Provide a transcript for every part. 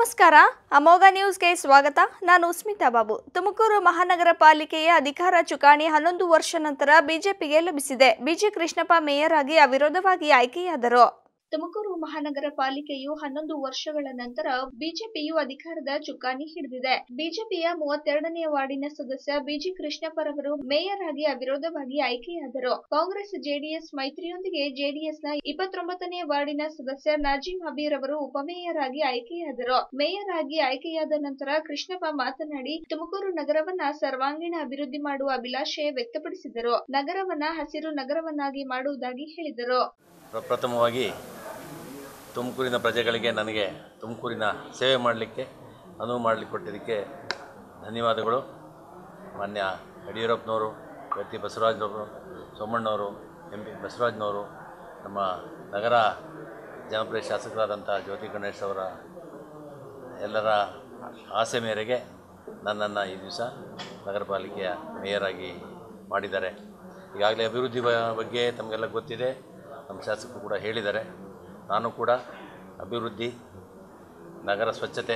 ನಮಸ್ಕಾರ ಅಮೋಘ ನ್ಯೂಸ್ಗೆ ಸ್ವಾಗತ. ನಾನು ಸ್ಮಿತಾ ಬಾಬು. ತುಮಕೂರು ಮಹಾನಗರ ಪಾಲಿಕೆಯ ಅಧಿಕಾರ ಚುಕ್ಕಾಣಿ 11 ವರ್ಷ ನಂತರ ಬಿಜೆಪಿಗೆ ಲಭಿಸಿದೆ. ಬಿಜಿ ಕೃಷ್ಣಪ್ಪ ಮೇಯರ್ ಆಗಿ ಅವಿರೋಧವಾಗಿ ಆಯ್ಕೆಯಾದರು. ತುಮಕೂರು ಮಹಾನಗರ ಪಾಲಿಕೆಯು 11 ವರ್ಷಗಳ ನಂತರ ಬಿಜೆಪಿಯು ಅಧಿಕಾರದ ಚುಕ್ಕಾಣಿ ಹಿಡಿದಿದೆ. ಬಿಜೆಪಿಯ 32ನೇ ವಾರ್ಡಿನ ಸದಸ್ಯ ಬಿಜಿ ಕೃಷ್ಣಪ್ಪರವರು ಮೇಯರ್ ಆಗಿ ಅವಿರೋಧವಾಗಿ ಆಯ್ಕೆಯಾದರು. ಕಾಂಗ್ರೆಸ್ ಜೆಡಿಎಸ್ ಮೈತ್ರಿಯೊಂದಿಗೆ ಜೆಡಿಎಸ್ನ 29ನೇ ವಾರ್ಡಿನ ಸದಸ್ಯ ನಾಜಿಂ ಹಬೀರ್ ಅವರು ಉಪಮೇಯರ್ ಆಗಿ ಆಯ್ಕೆಯಾದರು. ಮೇಯರ್ ಆಗಿ ಆಯ್ಕೆಯಾದ ನಂತರ ಕೃಷ್ಣಪ್ಪ ಮಾತನಾಡಿ, ತುಮಕೂರು ನಗರವನ್ನ ಸರ್ವಾಂಗೀಣ ಅಭಿವೃದ್ಧಿ ಮಾಡುವ ಅಭಿಲಾಷೆ ವ್ಯಕ್ತಪಡಿಸಿದರು. ನಗರವನ್ನ ಹಸಿರು ನಗರವನ್ನಾಗಿ ಮಾಡುವುದಾಗಿ ಹೇಳಿದರು. ಪ್ರಥಮವಾಗಿ ತುಮಕೂರಿನ ಪ್ರಜೆಗಳಿಗೆ ನನಗೆ ತುಮಕೂರಿನ ಸೇವೆ ಮಾಡಲಿಕ್ಕೆ ಅನುವು ಮಾಡಿಕೊಟ್ಟಿದ್ದಕ್ಕೆ ಧನ್ಯವಾದಗಳು. ಮಾನ್ಯ ಯಡಿಯೂರಪ್ಪನವರು, ವ್ಯಕ್ತಿ ಬಸವರಾಜನವರು, ಸೋಮಣ್ಣವರು, MP ಬಸವರಾಜನವರು, ನಮ್ಮ ನಗರ ಜನಪ್ರಿಯ ಶಾಸಕರಾದಂಥ ಜ್ಯೋತಿ ಗಣೇಶ್ ಅವರ ಎಲ್ಲರ ಆಸೆ ಮೇರೆಗೆ ನನ್ನನ್ನು ಈ ದಿವಸ ನಗರ ಪಾಲಿಕೆಯ ಮೇಯರ್ ಆಗಿ ಮಾಡಿದ್ದಾರೆ. ಈಗಾಗಲೇ ಅಭಿವೃದ್ಧಿ ಬಗ್ಗೆ ತಮಗೆಲ್ಲ ಗೊತ್ತಿದೆ, ನಮ್ಮ ಶಾಸಕರು ಕೂಡ ಹೇಳಿದ್ದಾರೆ. ನಾನು ಕೂಡ ಅಭಿವೃದ್ಧಿ, ನಗರ ಸ್ವಚ್ಛತೆ,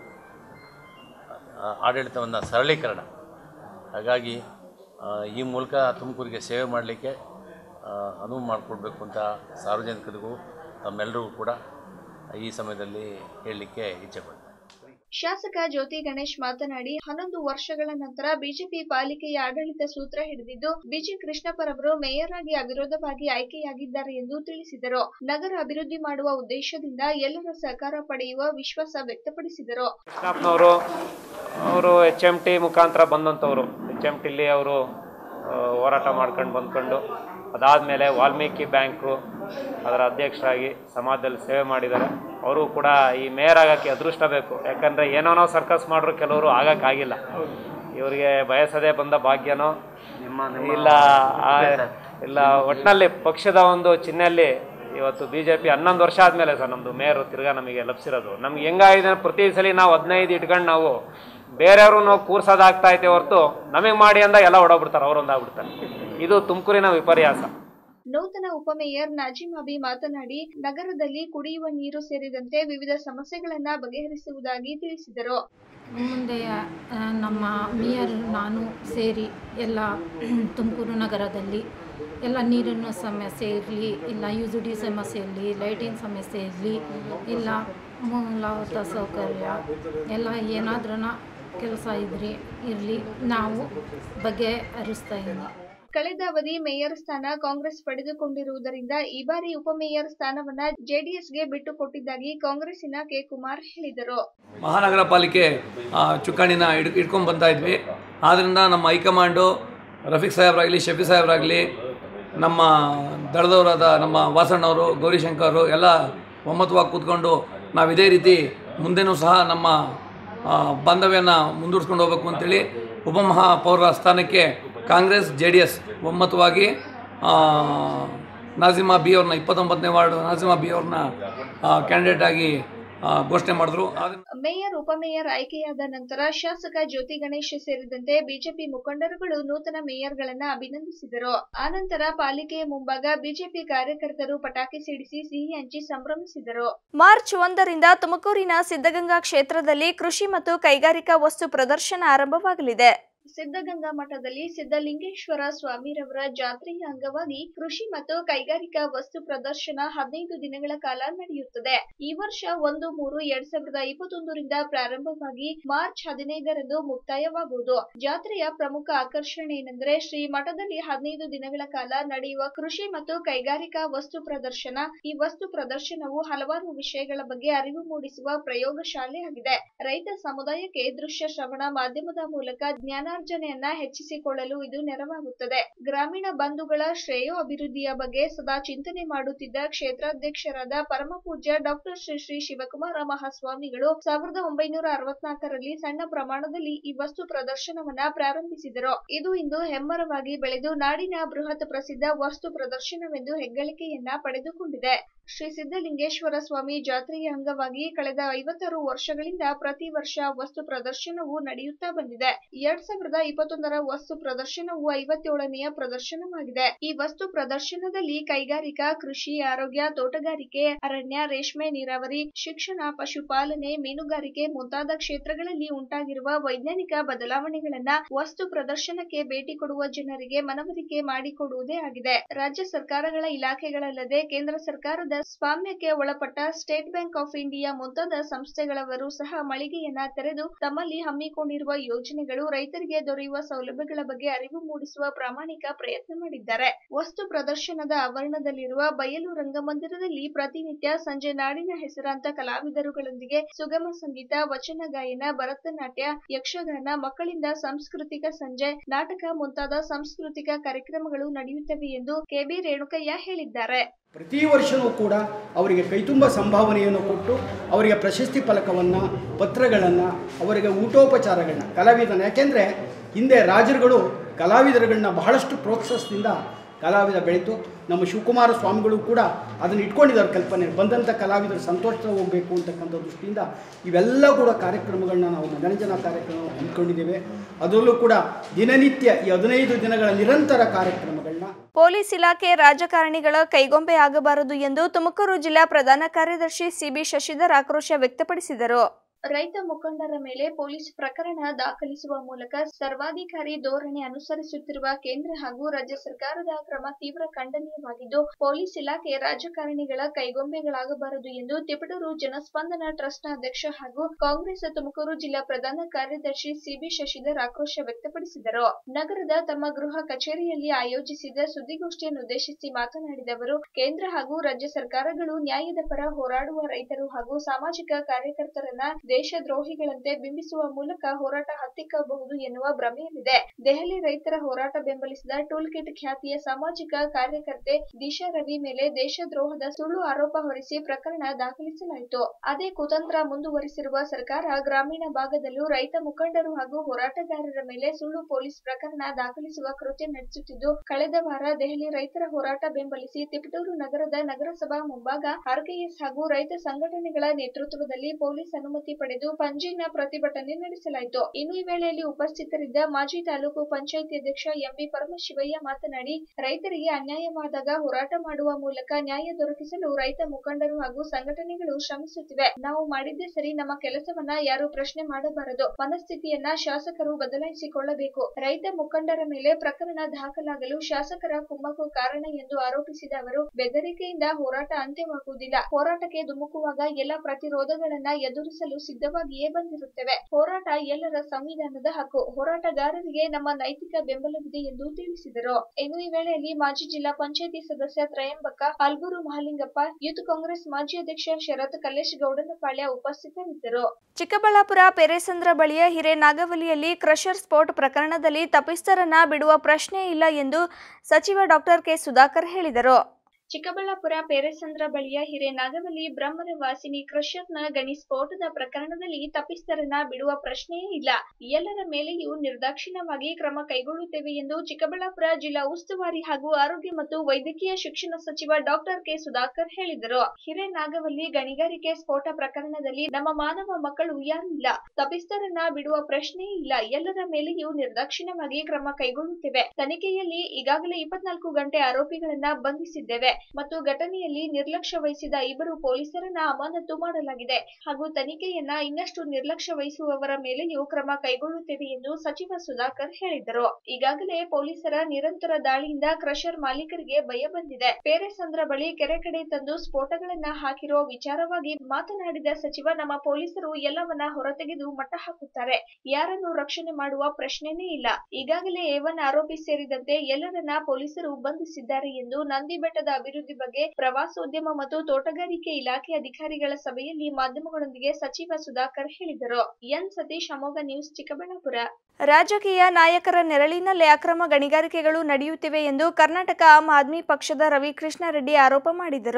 ಆಡಳಿತವನ್ನು ಸರಳೀಕರಣ, ಹಾಗಾಗಿ ಈ ಮೂಲಕ ತುಮಕೂರಿಗೆ ಸೇವೆ ಮಾಡಲಿಕ್ಕೆ ಅನುವು ಮಾಡಿಕೊಡ್ಬೇಕು ಅಂತ ಸಾರ್ವಜನಿಕರಿಗೂ ತಮ್ಮೆಲ್ಲರಿಗೂ ಕೂಡ ಈ ಸಮಯದಲ್ಲಿ ಹೇಳಲಿಕ್ಕೆ ಇಚ್ಛೆಪಡ್ತೀನಿ. ಶಾಸಕ ಜ್ಯೋತಿ ಗಣೇಶ್ ಮಾತನಾಡಿ, 11 ವರ್ಷಗಳ ನಂತರ ಬಿಜೆಪಿ ಪಾಲಿಕೆಯ ಆಡಳಿತ ಸೂತ್ರ ಹಿಡಿದಿದ್ದು ಬಿಜಿ ಕೃಷ್ಣಪ್ಪರವರು ಮೇಯರ್ ಆಗಿ ಅವಿರೋಧವಾಗಿ ಆಯ್ಕೆಯಾಗಿದ್ದಾರೆ ಎಂದು ತಿಳಿಸಿದರು. ನಗರ ಅಭಿವೃದ್ಧಿ ಮಾಡುವ ಉದ್ದೇಶದಿಂದ ಎಲ್ಲರ ಸಹಕಾರ ಪಡೆಯುವ ವಿಶ್ವಾಸ ವ್ಯಕ್ತಪಡಿಸಿದರು. ಅವರು HMT ಮುಖಾಂತರ ಬಂದಂಥವ್ರು. HMTಲಿ ಅವರು ಹೋರಾಟ ಬಂದ್ಕೊಂಡು ಅದಾದಮೇಲೆ ವಾಲ್ಮೀಕಿ ಬ್ಯಾಂಕು ಅದರ ಅಧ್ಯಕ್ಷರಾಗಿ ಸಮಾಜದಲ್ಲಿ ಸೇವೆ ಮಾಡಿದ್ದಾರೆ. ಅವರು ಕೂಡ ಈ ಮೇಯರ್ ಆಗೋಕ್ಕೆ ಅದೃಷ್ಟ ಬೇಕು. ಯಾಕಂದರೆ ಏನೋ ಸರ್ಕಸ್ ಮಾಡಿದ್ರು ಕೆಲವರು ಆಗೋಕ್ಕಾಗಿಲ್ಲ. ಇವರಿಗೆ ಬಯಸದೇ ಬಂದ ಭಾಗ್ಯನೋ ಇಲ್ಲ ಒಟ್ಟಿನಲ್ಲಿ ಪಕ್ಷದ ಒಂದು ಚಿಹ್ನೆಯಲ್ಲಿ ಇವತ್ತು BJP 11 ವರ್ಷ ಆದಮೇಲೆ ಸರ್ ನಮ್ಮದು ಮೇಯರು ತಿರ್ಗಾ ನಮಗೆ ಲಭಿಸಿರೋದು. ನಮ್ಗೆ ಹೆಂಗಾಗಿದೆ ಪ್ರತಿ ಸಲ ನಾವು 15 ಇಟ್ಕೊಂಡು ನಾವು ಬೇರೆಯವರು ನಾವು ಕೂರ್ಸೋದಾಗ್ತಾ ಐತೆ ಹೊರತು ನಮಗೆ ಮಾಡಿ ಅಂದ ಎಲ್ಲ ಹೊಡೋಗ್ಬಿಡ್ತಾರೆ, ಅವರೊಂದಾಗ್ಬಿಡ್ತಾರೆ. ಇದು ತುಮಕೂರಿನ ವಿಪರ್ಯಾಸ. ನೂತನ ಉಪಮೇಯರ್ ನಾಜಿಂ ಹಬಿ ಮಾತನಾಡಿ, ನಗರದಲ್ಲಿ ಕುಡಿಯುವ ನೀರು ಸೇರಿದಂತೆ ವಿವಿಧ ಸಮಸ್ಯೆಗಳನ್ನ ಬಗೆಹರಿಸುವುದಾಗಿ ತಿಳಿಸಿದರು. ಮುಂದೆ ನಮ್ಮ ಮೇಯರ್ ನಾನು ಸೇರಿ ಎಲ್ಲ ತುಮಕೂರು ನಗರದಲ್ಲಿ ಎಲ್ಲ ನೀರಿನ ಸಮಸ್ಯೆ ಇರಲಿ, ಇಲ್ಲ UGD ಸಮಸ್ಯೆ ಇರಲಿ, ಲೈಟಿನ ಸಮಸ್ಯೆ ಇರಲಿ, ಇಲ್ಲ ಮೂಲಭೂತ ಸೌಕರ್ಯ ಎಲ್ಲ ಏನಾದ್ರೂ ಕೆಲಸ ಇರಲಿ ನಾವು ಬಗೆಹರಿಸ್ತಾ ಇದ್ದೀವಿ. ಕಳೆದ ಅವಧಿ ಮೇಯರ್ ಸ್ಥಾನ ಕಾಂಗ್ರೆಸ್ ಪಡೆದುಕೊಂಡಿರುವುದರಿಂದ ಈ ಬಾರಿ ಉಪಮೇಯರ್ ಸ್ಥಾನವನ್ನ ಜೆಡಿಎಸ್ಗೆ ಬಿಟ್ಟುಕೊಟ್ಟಿದ್ದಾಗಿ ಕಾಂಗ್ರೆಸ್ಸಿನ ಕೆ. ಕುಮಾರ್ ಹೇಳಿದರು. ಮಹಾನಗರ ಪಾಲಿಕೆ ಚುಕ್ಕಾಣಿನ ಇಟ್ಕೊಂಡು ಬರ್ತಾ ಇದ್ವಿ. ಆದ್ದರಿಂದ ನಮ್ಮ ಹೈಕಮಾಂಡು ರಫೀಕ್ ಸಾಹೇಬ್ರಾಗಲಿ, ಶಫಿ ಸಾಹೇಬ್ರಾಗಲಿ, ನಮ್ಮ ದಳದವರಾದ ನಮ್ಮ ವಾಸಣ್ಣವರು, ಗೌರಿಶಂಕರ್ ಎಲ್ಲ ಒಮ್ಮತವಾಗಿ ಕೂತ್ಕೊಂಡು ನಾವು ಇದೇ ರೀತಿ ಮುಂದೆನೂ ಸಹ ನಮ್ಮ ಬಾಂಧವ್ಯನ ಮುಂದುವರ್ಸ್ಕೊಂಡು ಹೋಗಬೇಕು ಅಂತೇಳಿ ಉಪಮಹಾಪೌರ ಸ್ಥಾನಕ್ಕೆ ಕಾಂಗ್ರೆಸ್ JDS ಒಮ್ಮತವಾಗಿ ನಾಜಿಮಾ ಬಿ ಅವ್ರನ್ನ 29ನೇ ವಾರ್ಡ್ ನಾಜಿಮಾ ಬಿ ಅವ್ರನ್ನ ಕ್ಯಾಂಡಿಡೇಟ್ ಆಗಿ ಘೋಷಣೆ ಮಾಡಿದ್ರು. ಮೇಯರ್ ಉಪಮೇಯರ್ ಆಯ್ಕೆಯಾದ ನಂತರ ಶಾಸಕ ಜ್ಯೋತಿ ಗಣೇಶ್ ಸೇರಿದಂತೆ ಬಿಜೆಪಿ ಮುಖಂಡರುಗಳು ನೂತನ ಮೇಯರ್ಗಳನ್ನ ಅಭಿನಂದಿಸಿದರು. ಆನಂತರ ಪಾಲಿಕೆಯ ಮುಂಭಾಗ ಬಿಜೆಪಿ ಕಾರ್ಯಕರ್ತರು ಪಟಾಕಿ ಸಿಡಿಸಿ ಸಿಹಿ ಹಂಚಿ ಸಂಭ್ರಮಿಸಿದರು. ಮಾರ್ಚ್ 1ರಿಂದ ತುಮಕೂರಿನ ಸಿದ್ಧಗಂಗಾ ಕ್ಷೇತ್ರದಲ್ಲಿ ಕೃಷಿ ಮತ್ತು ಕೈಗಾರಿಕಾ ವಸ್ತು ಪ್ರದರ್ಶನ ಆರಂಭವಾಗಲಿದೆ. ಸಿದ್ಧಗಂಗಾ ಮಠದಲ್ಲಿ ಸಿದ್ಧಲಿಂಗೇಶ್ವರ ಸ್ವಾಮಿರವರ ಜಾತ್ರೆಯ ಅಂಗವಾಗಿ ಕೃಷಿ ಮತ್ತು ಕೈಗಾರಿಕಾ ವಸ್ತು ಪ್ರದರ್ಶನ 15 ದಿನಗಳ ಕಾಲ ನಡೆಯುತ್ತದೆ. ಈ ವರ್ಷ 1/3/2021ರಿಂದ ಪ್ರಾರಂಭವಾಗಿ ಮಾರ್ಚ್ 15ರಂದು ಮುಕ್ತಾಯವಾಗುವುದು. ಜಾತ್ರೆಯ ಪ್ರಮುಖ ಆಕರ್ಷಣೆ ಏನೆಂದರೆ ಶ್ರೀ ಮಠದಲ್ಲಿ 15 ದಿನಗಳ ಕಾಲ ನಡೆಯುವ ಕೃಷಿ ಮತ್ತು ಕೈಗಾರಿಕಾ ವಸ್ತು ಪ್ರದರ್ಶನ. ಈ ವಸ್ತು ಪ್ರದರ್ಶನವು ಹಲವಾರು ವಿಷಯಗಳ ಬಗ್ಗೆ ಅರಿವು ಮೂಡಿಸುವ ಪ್ರಯೋಗಶಾಲೆಯಾಗಿದೆ. ರೈತ ಸಮುದಾಯಕ್ಕೆ ದೃಶ್ಯ ಶ್ರವಣ ಮಾಧ್ಯಮದ ಮೂಲಕ ಜ್ಞಾನಾರ್ಜನೆಯನ್ನ ಹೆಚ್ಚಿಸಿಕೊಳ್ಳಲು ಇದು ನೆರವಾಗುತ್ತದೆ. ಗ್ರಾಮೀಣ ಬಂಧುಗಳ ಶ್ರೇಯೋ ಅಭಿವೃದ್ಧಿಯ ಬಗ್ಗೆ ಸದಾ ಚಿಂತನೆ ಮಾಡುತ್ತಿದ್ದ ಕ್ಷೇತ್ರಾಧ್ಯಕ್ಷರಾದ ಪರಮಪೂಜ್ಯ ಡಾಕ್ಟರ್ ಶ್ರೀ ಶಿವಕುಮಾರ ಮಹಾಸ್ವಾಮಿಗಳು 1964ರಲ್ಲಿ ಸಣ್ಣ ಪ್ರಮಾಣದಲ್ಲಿ ಈ ವಸ್ತು ಪ್ರದರ್ಶನವನ್ನ ಪ್ರಾರಂಭಿಸಿದರು. ಇದು ಇಂದು ಹೆಮ್ಮರವಾಗಿ ಬೆಳೆದು ನಾಡಿನ ಬೃಹತ್ ಪ್ರಸಿದ್ಧ ವಸ್ತು ಪ್ರದರ್ಶನವೆಂದು ಹೆಗ್ಗಳಿಕೆಯನ್ನ ಪಡೆದುಕೊಂಡಿದೆ. ಶ್ರೀ ಸಿದ್ದಲಿಂಗೇಶ್ವರ ಸ್ವಾಮಿ ಜಾತ್ರೆಯ ಅಂಗವಾಗಿ ಕಳೆದ 56 ವರ್ಷಗಳಿಂದ ಪ್ರತಿ ವರ್ಷ ವಸ್ತು ಪ್ರದರ್ಶನವು ನಡೆಯುತ್ತಾ ಬಂದಿದೆ. 2021ರ ವಸ್ತು ಪ್ರದರ್ಶನವು 57ನೆಯ ಪ್ರದರ್ಶನವಾಗಿದೆ. ಈ ವಸ್ತು ಪ್ರದರ್ಶನದಲ್ಲಿ ಕೈಗಾರಿಕಾ, ಕೃಷಿ, ಆರೋಗ್ಯ, ತೋಟಗಾರಿಕೆ, ಅರಣ್ಯ, ರೇಷ್ಮೆ, ನೀರಾವರಿ, ಶಿಕ್ಷಣ, ಪಶುಪಾಲನೆ, ಮೀನುಗಾರಿಕೆ ಮುಂತಾದ ಕ್ಷೇತ್ರಗಳಲ್ಲಿ ಉಂಟಾಗಿರುವ ವೈಜ್ಞಾನಿಕ ಬದಲಾವಣೆಗಳನ್ನ ವಸ್ತು ಪ್ರದರ್ಶನಕ್ಕೆ ಭೇಟಿ ಕೊಡುವ ಜನರಿಗೆ ಮನವರಿಕೆ ಮಾಡಿಕೊಡುವುದೇ ಆಗಿದೆ. ರಾಜ್ಯ ಸರ್ಕಾರಗಳ ಇಲಾಖೆಗಳಲ್ಲದೆ ಕೇಂದ್ರ ಸರ್ಕಾರದ ಸ್ವಾಮ್ಯಕ್ಕೆ ಒಳಪಟ್ಟ ಸ್ಟೇಟ್ ಬ್ಯಾಂಕ್ ಆಫ್ ಇಂಡಿಯಾ ಮುಂತಾದ ಸಂಸ್ಥೆಗಳವರು ಸಹ ಮಳಿಗೆಯನ್ನ ತೆರೆದು ತಮ್ಮಲ್ಲಿ ಹಮ್ಮಿಕೊಂಡಿರುವ ಯೋಜನೆಗಳು, ರೈತರಿಗೆ ದೊರೆಯುವ ಸೌಲಭ್ಯಗಳ ಬಗ್ಗೆ ಅರಿವು ಮೂಡಿಸುವ ಪ್ರಾಮಾಣಿಕ ಪ್ರಯತ್ನ ಮಾಡಿದ್ದಾರೆ. ವಸ್ತು ಪ್ರದರ್ಶನದ ಆವರಣದಲ್ಲಿರುವ ಬಯಲು ರಂಗಮಂದಿರದಲ್ಲಿ ಪ್ರತಿನಿತ್ಯ ಸಂಜೆ ನಾಡಿನ ಹೆಸರಾಂತ ಕಲಾವಿದರುಗಳೊಂದಿಗೆ ಸುಗಮ ಸಂಗೀತ, ವಚನ ಗಾಯನ, ಭರತನಾಟ್ಯ, ಯಕ್ಷಗಾನ, ಮಕ್ಕಳಿಂದ ಸಾಂಸ್ಕೃತಿಕ ಸಂಜೆ, ನಾಟಕ ಮುಂತಾದ ಸಾಂಸ್ಕೃತಿಕ ಕಾರ್ಯಕ್ರಮಗಳು ನಡೆಯುತ್ತವೆ ಎಂದು ಕೆಬಿ ರೇಣುಕಯ್ಯ ಹೇಳಿದ್ದಾರೆ. ಪ್ರತಿ ವರ್ಷವೂ ಕೂಡ ಅವರಿಗೆ ಕೈತುಂಬ ಸಂಭಾವನೆಯನ್ನು ಕೊಟ್ಟು ಅವರಿಗೆ ಪ್ರಶಸ್ತಿ ಫಲಕವನ್ನು, ಪತ್ರಗಳನ್ನು, ಅವರಿಗೆ ಊಟೋಪಚಾರಗಳನ್ನ, ಕಲಾವಿದನ, ಯಾಕೆಂದರೆ ಹಿಂದೆ ರಾಜರುಗಳು ಕಲಾವಿದರುಗಳನ್ನ ಬಹಳಷ್ಟು ಪ್ರೋತ್ಸಾಹದಿಂದ ಕಲಾವಿದ ಬೆಳೀತು. ನಮ್ಮ ಶಿವಕುಮಾರ ಸ್ವಾಮಿಗಳು ಕೂಡ ಅದನ್ನು ಇಟ್ಕೊಂಡಿದ್ದಾರೆ ಕಲ್ಪನೆ, ಬಂದಂಥ ಕಲಾವಿದರು ಸಂತೋಷ ಹೋಗಬೇಕು ಅಂತಕ್ಕಂಥ ದೃಷ್ಟಿಯಿಂದ ಇವೆಲ್ಲ ಕೂಡ ಕಾರ್ಯಕ್ರಮಗಳನ್ನ ನಾವು ಮನರಂಜನಾ ಕಾರ್ಯಕ್ರಮ ಹಮ್ಮಿಕೊಂಡಿದ್ದೇವೆ. ಅದರಲ್ಲೂ ಕೂಡ ದಿನನಿತ್ಯ ಈ 15 ದಿನಗಳ ನಿರಂತರ ಕಾರ್ಯಕ್ರಮಗಳನ್ನ ಪೊಲೀಸ್ ಇಲಾಖೆ ರಾಜಕಾರಣಿಗಳ ಕೈಗೊಂಬೆ ಆಗಬಾರದು ಎಂದು ತುಮಕೂರು ಜಿಲ್ಲಾ ಪ್ರಧಾನ ಕಾರ್ಯದರ್ಶಿ ಸಿಬಿ ಶಶಿಧರ್ ಆಕ್ರೋಶ ವ್ಯಕ್ತಪಡಿಸಿದರು. ರೈತ ಮುಖಂಡರ ಮೇಲೆ ಪೊಲೀಸ್ ಪ್ರಕರಣ ದಾಖಲಿಸುವ ಮೂಲಕ ಸರ್ವಾಧಿಕಾರಿ ಧೋರಣೆ ಅನುಸರಿಸುತ್ತಿರುವ ಕೇಂದ್ರ ಹಾಗೂ ರಾಜ್ಯ ಸರ್ಕಾರದ ಕ್ರಮ ತೀವ್ರ ಖಂಡನೀಯವಾಗಿದ್ದು, ಪೊಲೀಸ್ ಇಲಾಖೆ ರಾಜಕಾರಣಿಗಳ ಕೈಗೊಂಬೆಗಳಾಗಬಾರದು ಎಂದು ತಿಪಟೂರು ಜನಸ್ಪಂದನ ಟ್ರಸ್ಟ್ನ ಅಧ್ಯಕ್ಷ ಹಾಗೂ ಕಾಂಗ್ರೆಸ್ ತುಮಕೂರು ಜಿಲ್ಲಾ ಪ್ರಧಾನ ಕಾರ್ಯದರ್ಶಿ ಸಿಬಿ ಶಶಿಧರ್ ಆಕ್ರೋಶ ವ್ಯಕ್ತಪಡಿಸಿದರು. ನಗರದ ತಮ್ಮ ಗೃಹ ಕಚೇರಿಯಲ್ಲಿ ಆಯೋಜಿಸಿದ ಸುದ್ದಿಗೋಷ್ಠಿಯನ್ನುದ್ದೇಶಿಸಿ ಮಾತನಾಡಿದ ಅವರು, ಕೇಂದ್ರ ಹಾಗೂ ರಾಜ್ಯ ಸರ್ಕಾರಗಳು ನ್ಯಾಯದ ಪರ ಹೋರಾಡುವ ರೈತರು ಹಾಗೂ ಸಾಮಾಜಿಕ ಕಾರ್ಯಕರ್ತರನ್ನ ದೇಶದ್ರೋಹಿಗಳಂತೆ ಬಿಂಬಿಸುವ ಮೂಲಕ ಹೋರಾಟ ಹತ್ತಿಕ್ಕಬಹುದು ಎನ್ನುವ ಭ್ರಮೆಯಲ್ಲಿದೆ. ದೆಹಲಿ ರೈತರ ಹೋರಾಟ ಬೆಂಬಲಿಸಿದ ಟೂಲ್ ಕಿಟ್ ಖ್ಯಾತಿಯ ಸಾಮಾಜಿಕ ಕಾರ್ಯಕರ್ತೆ ದಿಶಾ ರವಿ ಮೇಲೆ ದೇಶದ್ರೋಹದ ಸುಳ್ಳು ಆರೋಪ ಹೊರಿಸಿ ಪ್ರಕರಣ ದಾಖಲಿಸಲಾಯಿತು. ಅದೇ ಕುತಂತ್ರ ಮುಂದುವರಿಸಿರುವ ಸರ್ಕಾರ ಗ್ರಾಮೀಣ ಭಾಗದಲ್ಲೂ ರೈತ ಮುಖಂಡರು ಹಾಗೂ ಹೋರಾಟಗಾರರ ಮೇಲೆ ಸುಳ್ಳು ಪೊಲೀಸ್ ಪ್ರಕರಣ ದಾಖಲಿಸುವ ಕೃತ್ಯ ನಡೆಸುತ್ತಿದ್ದು, ಕಳೆದ ವಾರ ದೆಹಲಿ ರೈತರ ಹೋರಾಟ ಬೆಂಬಲಿಸಿ ತಿಪಟೂರು ನಗರದ ನಗರಸಭಾ ಮುಂಭಾಗ ಆರ್ಕೆಎಸ್ ಹಾಗೂ ರೈತ ಸಂಘಟನೆಗಳ ನೇತೃತ್ವದಲ್ಲಿ ಪೊಲೀಸ್ ಅನುಮತಿ ಪಡೆದು ಪಂಜಿನ ಪ್ರತಿಭಟನೆ ನಡೆಸಲಾಯಿತು. ಇನ್ನು ಈ ವೇಳೆಯಲ್ಲಿ ಉಪಸ್ಥಿತರಿದ್ದ ಮಾಜಿ ತಾಲೂಕು ಪಂಚಾಯಿತಿ ಅಧ್ಯಕ್ಷ ಎಂಬಿ ಪರಮಶಿವಯ್ಯ ಮಾತನಾಡಿ, ರೈತರಿಗೆ ಅನ್ಯಾಯವಾದಾಗ ಹೋರಾಟ ಮಾಡುವ ಮೂಲಕ ನ್ಯಾಯ ದೊರಕಿಸಲು ರೈತ ಮುಖಂಡರು ಹಾಗೂ ಸಂಘಟನೆಗಳು ಶ್ರಮಿಸುತ್ತಿವೆ. ನಾವು ಮಾಡಿದ್ದೇ ಸರಿ, ನಮ್ಮ ಕೆಲಸವನ್ನ ಯಾರು ಪ್ರಶ್ನೆ ಮಾಡಬಾರದು. ಮನಸ್ಥಿತಿಯನ್ನ ಶಾಸಕರು ಬದಲಾಯಿಸಿಕೊಳ್ಳಬೇಕು. ರೈತ ಮುಖಂಡರ ಮೇಲೆ ಪ್ರಕರಣ ದಾಖಲಾಗಲು ಶಾಸಕರ ಕುಮ್ಮಕ್ಕು ಕಾರಣ ಎಂದು ಆರೋಪಿಸಿದ ಅವರು, ಬೆದರಿಕೆಯಿಂದ ಹೋರಾಟ ಅಂತ್ಯವಾಗುವುದಿಲ್ಲ. ಹೋರಾಟಕ್ಕೆ ಧುಮುಕುವಾಗ ಎಲ್ಲ ಪ್ರತಿರೋಧಗಳನ್ನ ಎದುರಿಸಲು ಸಿದ್ಧವಾಗಿಯೇ ಬಂದಿರುತ್ತೇವೆ. ಹೋರಾಟ ಎಲ್ಲರ ಸಂವಿಧಾನದ ಹಕ್ಕು. ಹೋರಾಟಗಾರರಿಗೆ ನಮ್ಮ ನೈತಿಕ ಬೆಂಬಲವಿದೆ ಎಂದು ತಿಳಿಸಿದರು. ಇನ್ನು ಈ ವೇಳೆಯಲ್ಲಿ ಮಾಜಿ ಜಿಲ್ಲಾ ಪಂಚಾಯಿತಿ ಸದಸ್ಯ ತ್ರಯಂಬಕ, ಆಲ್ಗೂರು ಮಹಾಲಿಂಗಪ್ಪ, ಯೂತ್ ಕಾಂಗ್ರೆಸ್ ಮಾಜಿ ಅಧ್ಯಕ್ಷ ಶರತ್, ಕಲ್ಲೇಶ್ ಗೌಡನಪಾಳ್ಯ ಉಪಸ್ಥಿತರಿದ್ದರು. ಚಿಕ್ಕಬಳ್ಳಾಪುರ ಪೆರೇಸಂದ್ರ ಬಳಿಯ ಹಿರೇನಾಗವಲಿಯಲ್ಲಿ ಕ್ರಷರ್ ಸ್ಫೋಟ ಪ್ರಕರಣದಲ್ಲಿ ತಪ್ಪಿತಸ್ಥರನ್ನ ಬಿಡುವ ಪ್ರಶ್ನೆ ಇಲ್ಲ ಎಂದು ಸಚಿವ ಡಾಕ್ಟರ್ ಕೆ ಸುಧಾಕರ್ ಹೇಳಿದರು. ಚಿಕ್ಕಬಳ್ಳಾಪುರ ಪೇರೆಸಂದ್ರ ಬಳಿಯ ಹಿರೇನಾಗವಲಿ ಬ್ರಹ್ಮರ ವಾಸಿನಿ ಕ್ರಷರ್ನ ಗಣಿ ಸ್ಫೋಟದ ಪ್ರಕರಣದಲ್ಲಿ ತಪ್ಪಿತಸ್ಥರನ್ನ ಬಿಡುವ ಪ್ರಶ್ನೆಯೇ ಇಲ್ಲ. ಎಲ್ಲರ ಮೇಲೆಯೂ ನಿರ್ದಾಕ್ಷಿಣ್ಯವಾಗಿ ಕ್ರಮ ಕೈಗೊಳ್ಳುತ್ತೇವೆ ಎಂದು ಚಿಕ್ಕಬಳ್ಳಾಪುರ ಜಿಲ್ಲಾ ಉಸ್ತುವಾರಿ ಹಾಗೂ ಆರೋಗ್ಯ ಮತ್ತು ವೈದ್ಯಕೀಯ ಶಿಕ್ಷಣ ಸಚಿವ ಡಾಕ್ಟರ್ ಕೆ ಸುಧಾಕರ್ ಹೇಳಿದರು. ಹಿರೇನಾಗವಲಿ ಗಣಿಗಾರಿಕೆ ಸ್ಫೋಟ ಪ್ರಕರಣದಲ್ಲಿ ನಮ್ಮ ಮಾನವ ಮಕ್ಕಳು ಯಾರೂ ಇಲ್ಲ. ತಪ್ಪಿತಸ್ಥರನ್ನ ಬಿಡುವ ಪ್ರಶ್ನೆಯೇ ಇಲ್ಲ. ಎಲ್ಲರ ಮೇಲೆಯೂ ನಿರ್ದಾಕ್ಷಿಣ್ಯವಾಗಿ ಕ್ರಮ ಕೈಗೊಳ್ಳುತ್ತೇವೆ. ತನಿಖೆಯಲ್ಲಿ ಈಗಾಗಲೇ 24 ಗಂಟೆ ಆರೋಪಿಗಳನ್ನ ಬಂಧಿಸಿದ್ದೇವೆ ಮತ್ತು ಘಟನೆಯಲ್ಲಿ ನಿರ್ಲಕ್ಷ್ಯ ವಹಿಸಿದ 2 ಪೊಲೀಸರನ್ನ ಅಮಾನತು ಮಾಡಲಾಗಿದೆ ಹಾಗೂ ತನಿಖೆಯನ್ನ ಇನ್ನಷ್ಟು ನಿರ್ಲಕ್ಷ್ಯ ವಹಿಸುವವರ ಮೇಲೆಯೂ ಕ್ರಮ ಕೈಗೊಳ್ಳುತ್ತೇವೆ ಎಂದು ಸಚಿವ ಸುಧಾಕರ್ ಹೇಳಿದರು. ಈಗಾಗಲೇ ಪೊಲೀಸರ ನಿರಂತರ ದಾಳಿಯಿಂದ ಕ್ರಷರ್ ಮಾಲೀಕರಿಗೆ ಭಯ ಬಂದಿದೆ. ಪೇರೆಸಂದ್ರ ಬಳಿ ಕೆರೆ ಕಡೆ ತಂದು ಸ್ಫೋಟಗಳನ್ನ ಹಾಕಿರೋ ವಿಚಾರವಾಗಿ ಮಾತನಾಡಿದ ಸಚಿವ, ನಮ್ಮ ಪೊಲೀಸರು ಎಲ್ಲವನ್ನ ಹೊರತೆಗೆದು ಮಟ್ಟ ಹಾಕುತ್ತಾರೆ. ಯಾರನ್ನು ರಕ್ಷಣೆ ಮಾಡುವ ಪ್ರಶ್ನೆನೇ ಇಲ್ಲ. ಈಗಾಗಲೇ A1 ಆರೋಪಿ ಸೇರಿದಂತೆ ಎಲ್ಲರನ್ನ ಪೊಲೀಸರು ಬಂಧಿಸಿದ್ದಾರೆ ಎಂದು ನಂದಿ ಬೆಟ್ಟದ ಅಭಿವೃದ್ಧಿ ಬಗ್ಗೆ ಪ್ರವಾಸೋದ್ಯಮ ಮತ್ತು ತೋಟಗಾರಿಕೆ ಇಲಾಖೆ ಅಧಿಕಾರಿಗಳ ಸಭೆಯಲ್ಲಿ ಮಾಧ್ಯಮಗಳೊಂದಿಗೆ ಸಚಿವ ಸುಧಾಕರ್ ಹೇಳಿದರು. N Satish, Amogha news, Chikkaballapur. ರಾಜಕೀಯ ನಾಯಕರ ನೆರಳಿನಲ್ಲೇ ಅಕ್ರಮ ಗಣಿಗಾರಿಕೆಗಳು ನಡೆಯುತ್ತಿವೆ ಎಂದು ಕರ್ನಾಟಕ ಆಮ್ ಆದ್ಮಿ ಪಕ್ಷದ ರವಿಕೃಷ್ಣ ರೆಡ್ಡಿ ಆರೋಪ ಮಾಡಿದರು.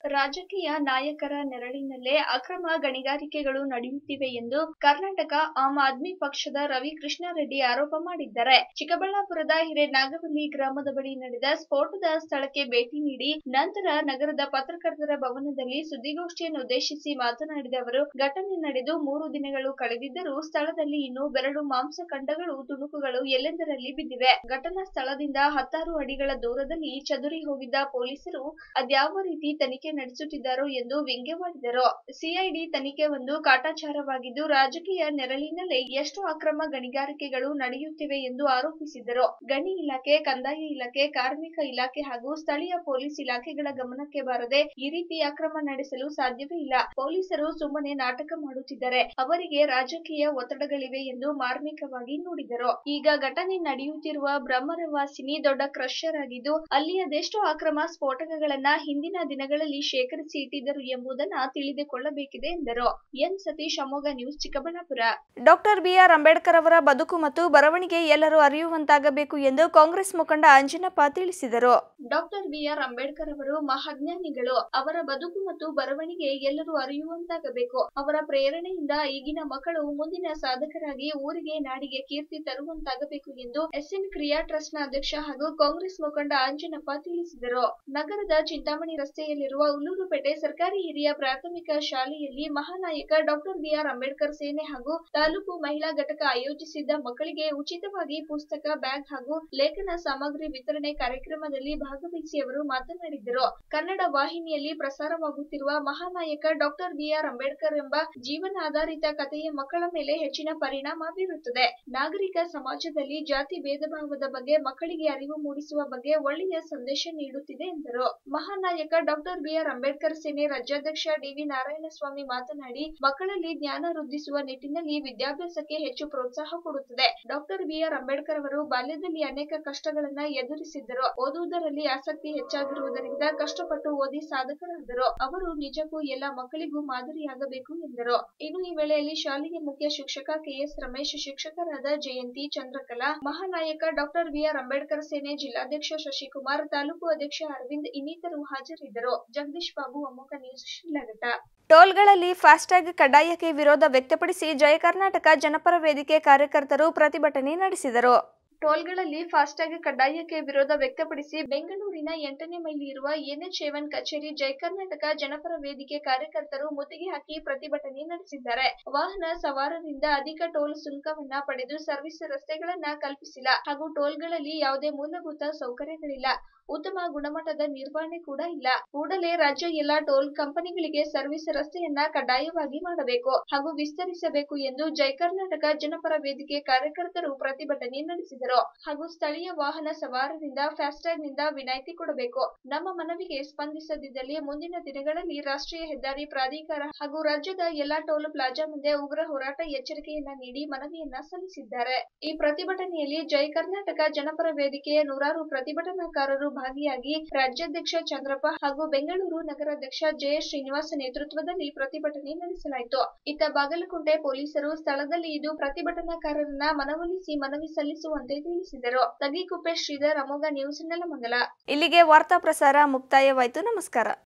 ರಾಜಕೀಯ ನಾಯಕರ ನೆರಳಿನಲ್ಲೇ ಅಕ್ರಮ ಗಣಿಗಾರಿಕೆಗಳು ನಡೆಯುತ್ತಿವೆ ಎಂದು ಕರ್ನಾಟಕ ಆಮ್ ಆದ್ಮಿ ಪಕ್ಷದ ರವಿ ಕೃಷ್ಣಾರೆಡ್ಡಿ ಆರೋಪ ಮಾಡಿದ್ದಾರೆ. ಚಿಕ್ಕಬಳ್ಳಾಪುರದ ಹಿರೇನಾಗವಲ್ಲಿ ಗ್ರಾಮದ ಬಳಿ ನಡೆದ ಸ್ಫೋಟದ ಸ್ಥಳಕ್ಕೆ ಭೇಟಿ ನೀಡಿ ನಂತರ ನಗರದ ಪತ್ರಕರ್ತರ ಭವನದಲ್ಲಿ ಸುದ್ದಿಗೋಷ್ಠಿಯನ್ನುದ್ದೇಶಿಸಿ ಮಾತನಾಡಿದ ಅವರು, ಘಟನೆ ನಡೆದು 3 ದಿನಗಳು ಕಳೆದಿದ್ದರೂ ಸ್ಥಳದಲ್ಲಿ ಇನ್ನೂ ಬೆರಳು ಮಾಂಸಖಂಡಗಳು, ತುಣುಕುಗಳು ಎಲ್ಲೆಂದರಲ್ಲಿ ಬಿದ್ದಿವೆ. ಘಟನಾ ಸ್ಥಳದಿಂದ 10 ಅಡಿಗಳ ದೂರದಲ್ಲಿ ಚದುರಿ ಹೋಗಿದ್ದ ಪೊಲೀಸರು ಅದ್ಯಾವ ರೀತಿ ತನಿಖೆ ನಡೆಸುತ್ತಿದ್ದಾರೋ ಎಂದು ವ್ಯಂಗ್ಯವಾಡಿದರು. ಸಿಐಡಿ ತನಿಖೆ ಒಂದು ಕಾಟಾಚಾರವಾಗಿದ್ದು, ರಾಜಕೀಯ ನೆರಳಿನಲ್ಲೇ ಎಷ್ಟು ಅಕ್ರಮ ಗಣಿಗಾರಿಕೆಗಳು ನಡೆಯುತ್ತಿವೆ ಎಂದು ಆರೋಪಿಸಿದರು. ಗಣಿ ಇಲಾಖೆ, ಕಂದಾಯ ಇಲಾಖೆ, ಕಾರ್ಮಿಕ ಇಲಾಖೆ ಹಾಗೂ ಸ್ಥಳೀಯ ಪೊಲೀಸ್ ಇಲಾಖೆಗಳ ಗಮನಕ್ಕೆ ಬಾರದೆ ಈ ರೀತಿ ಅಕ್ರಮ ನಡೆಸಲು ಸಾಧ್ಯವೇ ಇಲ್ಲ. ಪೊಲೀಸರು ಸುಮ್ಮನೆ ನಾಟಕ ಮಾಡುತ್ತಿದ್ದಾರೆ. ಅವರಿಗೆ ರಾಜಕೀಯ ಒತ್ತಡಗಳಿವೆ ಎಂದು ಮಾರ್ಮಿಕವಾಗಿ ನುಡಿದರು. ಈಗ ಘಟನೆ ನಡೆಯುತ್ತಿರುವ ಬ್ರಹ್ಮರವಾಸಿನಿ ದೊಡ್ಡ ಕ್ರಷರ್ ಆಗಿದ್ದು, ಅಲ್ಲಿ ಅದೆಷ್ಟು ಅಕ್ರಮ ಸ್ಫೋಟಕಗಳನ್ನ ಹಿಂದಿನ ದಿನಗಳಲ್ಲಿ ಶೇಖರಿಸಿ ಇಟ್ಟಿದ್ದರು ಎಂಬುದನ್ನ ತಿಳಿದುಕೊಳ್ಳಬೇಕಿದೆ ಎಂದರು. N Satish, Amogha news, Chikkaballapur. Doctor BR Ambedkar ಅವರ ಬದುಕು ಮತ್ತು ಬರವಣಿಗೆ ಎಲ್ಲರೂ ಅರಿಯುವಂತಾಗಬೇಕು ಎಂದು ಕಾಂಗ್ರೆಸ್ ಮುಖಂಡ ಅಂಜನಪ್ಪ ತಿಳಿಸಿದರು. ಡಾಕ್ಟರ್ ಬಿಆರ್ ಅಂಬೇಡ್ಕರ್ ಅವರು ಮಹಾಜ್ಞಾನಿಗಳು. ಅವರ ಬದುಕು ಮತ್ತು ಬರವಣಿಗೆ ಎಲ್ಲರೂ ಅರಿಯುವಂತಾಗಬೇಕು. ಅವರ ಪ್ರೇರಣೆಯಿಂದ ಈಗಿನ ಮಕ್ಕಳು ಮುಂದಿನ ಸಾಧಕರಾಗಿ ಊರಿಗೆ, ನಾಡಿಗೆ ಕೀರ್ತಿ ತರುವಂತಾಗಬೇಕು ಎಂದು ಎಸ್ಎನ್ ಕ್ರಿಯಾ ಟ್ರಸ್ಟ್ನ ಅಧ್ಯಕ್ಷ ಹಾಗೂ ಕಾಂಗ್ರೆಸ್ ಮುಖಂಡ ಅಂಜನಪ್ಪ ತಿಳಿಸಿದರು. ನಗರದ ಚಿಂತಾಮಣಿ ರಸ್ತೆಯಲ್ಲಿರುವ ಉಲ್ಲೂರುಪೇಟೆ ಸರ್ಕಾರಿ ಹಿರಿಯ ಪ್ರಾಥಮಿಕ ಶಾಲೆಯಲ್ಲಿ ಮಹಾನಾಯಕ ಡಾಕ್ಟರ್ ಬಿಆರ್ ಅಂಬೇಡ್ಕರ್ ಸೇನೆ ಹಾಗೂ ತಾಲೂಕು ಮಹಿಳಾ ಘಟಕ ಆಯೋಜಿಸಿದ್ದ ಮಕ್ಕಳಿಗೆ ಉಚಿತವಾಗಿ ಪುಸ್ತಕ, ಬ್ಯಾಗ್ ಹಾಗೂ ಲೇಖನ ಸಾಮಗ್ರಿ ವಿತರಣೆ ಕಾರ್ಯಕ್ರಮದಲ್ಲಿ ಭಾಗವಹಿಸಿ ಅವರು ಮಾತನಾಡಿದರು. ಕನ್ನಡ ವಾಹಿನಿಯಲ್ಲಿ ಪ್ರಸಾರವಾಗುತ್ತಿರುವ ಮಹಾನಾಯಕ ಡಾಕ್ಟರ್ ಬಿಆರ್ ಅಂಬೇಡ್ಕರ್ ಎಂಬ ಜೀವನಾಧಾರಿತ ಕಥೆಯ ಮಕ್ಕಳ ಮೇಲೆ ಹೆಚ್ಚಿನ ಪರಿಣಾಮ ಬೀರುತ್ತದೆ. ನಾಗರಿಕ ಸಮಾಜದಲ್ಲಿ ಜಾತಿ ಭೇದ ಭಾವದ ಬಗ್ಗೆ ಮಕ್ಕಳಿಗೆ ಅರಿವು ಮೂಡಿಸುವ ಬಗ್ಗೆ ಒಳ್ಳೆಯ ಸಂದೇಶ ನೀಡುತ್ತಿದೆ ಎಂದರು. ಮಹಾನಾಯಕ ಡಾಕ್ಟರ್ ಬಿಆರ್ ಅಂಬೇಡ್ಕರ್ ಸೇನೆ ರಾಜ್ಯಾಧ್ಯಕ್ಷ ಡಿವಿ ನಾರಾಯಣಸ್ವಾಮಿ ಮಾತನಾಡಿ, ಮಕ್ಕಳಲ್ಲಿ ಜ್ಞಾನ ವೃದ್ಧಿಸುವ ನಿಟ್ಟಿನಲ್ಲಿ ವಿದ್ಯಾಭ್ಯಾಸಕ್ಕೆ ಹೆಚ್ಚು ಪ್ರೋತ್ಸಾಹ ಕೊಡುತ್ತದೆ. ಡಾಕ್ಟರ್ ಬಿಆರ್ ಅಂಬೇಡ್ಕರ್ ಅವರು ಬಾಲ್ಯದಲ್ಲಿ ಅನೇಕ ಕಷ್ಟಗಳನ್ನ ಎದುರಿಸಿದ್ದರು. ಓದುವುದರಲ್ಲಿ ಆಸಕ್ತಿ ಹೆಚ್ಚಾಗಿರುವುದರಿಂದ ಕಷ್ಟಪಟ್ಟು ಓದಿ ಸಾಧಕರಾದರು. ಅವರು ನಿಜಕ್ಕೂ ಎಲ್ಲ ಮಕ್ಕಳಿಗೂ ಮಾದರಿಯಾಗಬೇಕು ಎಂದರು. ಇನ್ನು ಈ ವೇಳೆಯಲ್ಲಿ ಶಾಲೆಯ ಮುಖ್ಯ ಶಿಕ್ಷಕ ಕೆಎಸ್ ರಮೇಶ್, ಶಿಕ್ಷಕರಾದ ಜಯಂತಿ, ಚಂದ್ರಕಲಾ, ಮಹಾನಾಯಕ ಡಾಕ್ಟರ್ ಬಿಆರ್ ಅಂಬೇಡ್ಕರ್ ಸೇನೆ ಜಿಲ್ಲಾಧ್ಯಕ್ಷ ಶಶಿಕುಮಾರ್, ತಾಲೂಕು ಅಧ್ಯಕ್ಷ ಅರವಿಂದ್ ಇನ್ನಿತರು ಹಾಜರಿದ್ದರು. ಜಗದೀಶ್ ಬಾಬು, ಅಮೋಘ ನ್ಯೂಸ್, ಶಿಡ್ಲಘಟ್ಟ. ಟೋಲ್ಗಳಲ್ಲಿ ಫಾಸ್ಟ್ಯಾಗ್ ಕಡ್ಡಾಯಕ್ಕೆ ವಿರೋಧ ವ್ಯಕ್ತಪಡಿಸಿ ಜಯ ಕರ್ನಾಟಕ ಜನಪರ ವೇದಿಕೆ ಕಾರ್ಯಕರ್ತರು ಪ್ರತಿಭಟನೆ ನಡೆಸಿದರು. ಟೋಲ್ಗಳಲ್ಲಿ ಫಾಸ್ಟ್ಯಾಗ್ ಕಡ್ಡಾಯಕ್ಕೆ ವಿರೋಧ ವ್ಯಕ್ತಪಡಿಸಿ ಬೆಂಗಳೂರಿನ 8ನೇ ಮೈಲಿ ಇರುವ NH7 ಕಚೇರಿ ಜಯ ಕರ್ನಾಟಕ ಜನಪರ ವೇದಿಕೆ ಕಾರ್ಯಕರ್ತರು ಮುತ್ತಿಗೆ ಹಾಕಿ ಪ್ರತಿಭಟನೆ ನಡೆಸಿದ್ದಾರೆ. ವಾಹನ ಸವಾರರಿಂದ ಅಧಿಕ ಟೋಲ್ ಸುಂಕವನ್ನ ಪಡೆದು ಸರ್ವಿಸ್ ರಸ್ತೆಗಳನ್ನ ಕಲ್ಪಿಸಿಲ್ಲ ಹಾಗೂ ಟೋಲ್ಗಳಲ್ಲಿ ಯಾವುದೇ ಮೂಲಭೂತ ಸೌಕರ್ಯಗಳಿಲ್ಲ. ಉತ್ತಮ ಗುಣಮಟ್ಟದ ನಿರ್ವಹಣೆ ಕೂಡ ಇಲ್ಲ. ಕೂಡಲೇ ರಾಜ್ಯ ಎಲ್ಲಾ ಟೋಲ್ ಕಂಪನಿಗಳಿಗೆ ಸರ್ವಿಸ್ ರಸ್ತೆಯನ್ನ ಕಡ್ಡಾಯವಾಗಿ ಮಾಡಬೇಕು ಹಾಗೂ ವಿಸ್ತರಿಸಬೇಕು ಎಂದು ಜಯ ಕರ್ನಾಟಕ ಜನಪರ ವೇದಿಕೆ ಕಾರ್ಯಕರ್ತರು ಪ್ರತಿಭಟನೆ ನಡೆಸಿದರು. ಹಾಗೂ ಸ್ಥಳೀಯ ವಾಹನ ಸವಾರರಿಂದ ಫಾಸ್ಟ್ಯಾಗ್ ನಿಂದ ವಿನಾಯಿತಿ ಕೊಡಬೇಕು. ನಮ್ಮ ಮನವಿಗೆ ಸ್ಪಂದಿಸದಿದ್ದಲ್ಲಿ ಮುಂದಿನ ದಿನಗಳಲ್ಲಿ ರಾಷ್ಟ್ರೀಯ ಹೆದ್ದಾರಿ ಪ್ರಾಧಿಕಾರ ಹಾಗೂ ರಾಜ್ಯದ ಎಲ್ಲಾ ಟೋಲ್ ಪ್ಲಾಜಾ ಮುಂದೆ ಉಗ್ರ ಹೋರಾಟ ಎಚ್ಚರಿಕೆಯನ್ನ ನೀಡಿ ಮನವಿಯನ್ನ ಸಲ್ಲಿಸಿದ್ದಾರೆ. ಈ ಪ್ರತಿಭಟನೆಯಲ್ಲಿ ಜಯ ಕರ್ನಾಟಕ ಜನಪರ ವೇದಿಕೆಯ ನೂರಾರು ಪ್ರತಿಭಟನಾಕಾರರು ಭಾಗಿಯಾಗಿ ರಾಜ್ಯಾಧ್ಯಕ್ಷ ಚಂದ್ರಪ್ಪ ಹಾಗೂ ಬೆಂಗಳೂರು ನಗರಾಧ್ಯಕ್ಷ ಜೆ ಶ್ರೀನಿವಾಸ ನೇತೃತ್ವದಲ್ಲಿ ಪ್ರತಿಭಟನೆ ನಡೆಸಲಾಯಿತು. ಇತ್ತ ಬಾಗಲಕೋಟೆ ಪೊಲೀಸರು ಸ್ಥಳದಲ್ಲಿ ಇದ್ದು ಪ್ರತಿಭಟನಾಕಾರರನ್ನ ಮನವೊಲಿಸಿ ಮನವಿ ಸಲ್ಲಿಸುವಂತೆ ತಿಳಿಸಿದರು. ತಗ್ಗಿಕುಪ್ಪೆ ಶ್ರೀಧರ್, ಅಮೋಘ ನ್ಯೂಸ್, ನೆಲಮಂಗಲ. ಇಲ್ಲಿಗೆ ವಾರ್ತಾ ಪ್ರಸಾರ ಮುಕ್ತಾಯವಾಯಿತು. ನಮಸ್ಕಾರ.